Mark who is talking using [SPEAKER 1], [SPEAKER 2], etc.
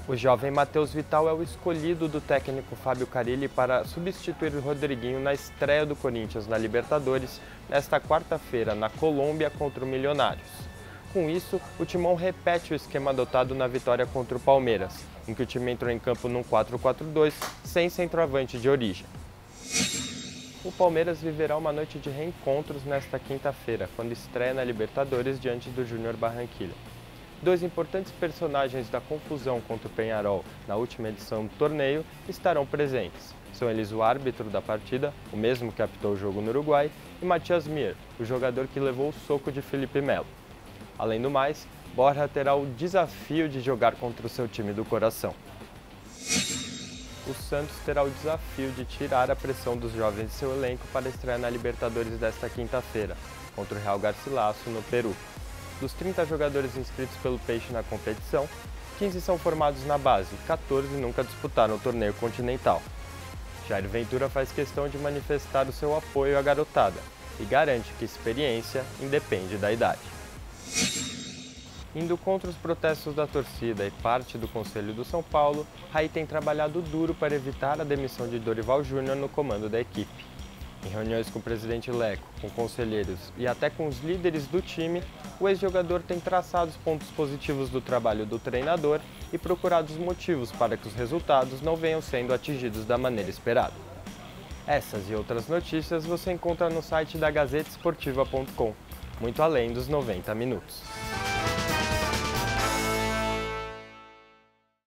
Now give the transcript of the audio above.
[SPEAKER 1] O jovem Matheus Vital é o escolhido do técnico Fábio Carille para substituir o Rodriguinho na estreia do Corinthians na Libertadores, nesta quarta-feira, na Colômbia, contra o Milionários. Com isso, o Timão repete o esquema adotado na vitória contra o Palmeiras, em que o time entrou em campo num 4-4-2, sem centroavante de origem. O Palmeiras viverá uma noite de reencontros nesta quinta-feira, quando estreia na Libertadores diante do Júnior Barranquilla. Dois importantes personagens da confusão contra o Peñarol na última edição do torneio estarão presentes. São eles o árbitro da partida, o mesmo que apitou o jogo no Uruguai, e Matias Mier, o jogador que levou o soco de Felipe Melo. Além do mais, Borja terá o desafio de jogar contra o seu time do coração. O Santos terá o desafio de tirar a pressão dos jovens de seu elenco para estrear na Libertadores desta quinta-feira, contra o Real Garcilaso, no Peru. Dos 30 jogadores inscritos pelo Peixe na competição, 15 são formados na base e 14 nunca disputaram o torneio continental. Jair Ventura faz questão de manifestar o seu apoio à garotada e garante que experiência independe da idade. Indo contra os protestos da torcida e parte do Conselho do São Paulo, Raí tem trabalhado duro para evitar a demissão de Dorival Júnior no comando da equipe. Em reuniões com o presidente Leco, com conselheiros e até com os líderes do time, o ex-jogador tem traçado os pontos positivos do trabalho do treinador e procurado os motivos para que os resultados não venham sendo atingidos da maneira esperada. Essas e outras notícias você encontra no site da GazettaEsportiva.com, muito além dos 90 minutos.